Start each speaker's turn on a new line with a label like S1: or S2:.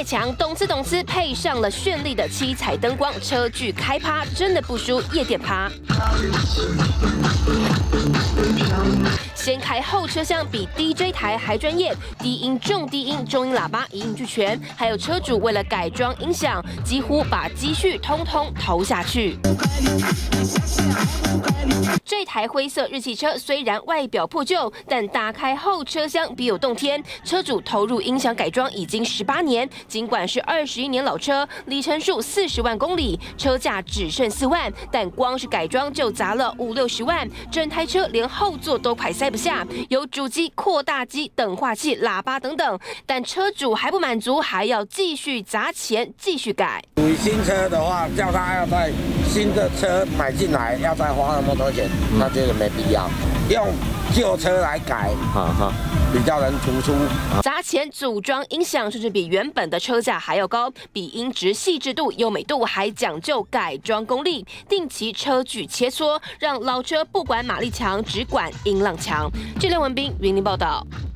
S1: 强，懂词配上了绚丽的七彩灯光，车距开趴真的不输夜店趴。先开后车厢比 DJ 台还专业，低音、中音喇叭一应俱全，还有车主为了改装音响，几乎把积蓄通通投下去。这台灰色日系车虽然外表破旧，但打开后车厢别有洞天。车主投入音响改装已经18年，尽管是21年老车，里程数40万公里，车价只剩4万，但光是改装就砸了50-60万，整台车连后座都快塞不下，有主机、扩大机、等化器、喇叭等等。但车主还不满足，还要继续砸钱继续改。
S2: 属于新车的话，叫他要在新的车买进来，要再花那么多钱，他觉得没必要。用旧车来改，比较能突出。
S1: 砸钱组装音响，甚至比原本的车价还要高，比音质细致度、优美度还讲究改装功力，定期车距切磋，让老车不管马力强，只管音浪强。这类文斌云林报道。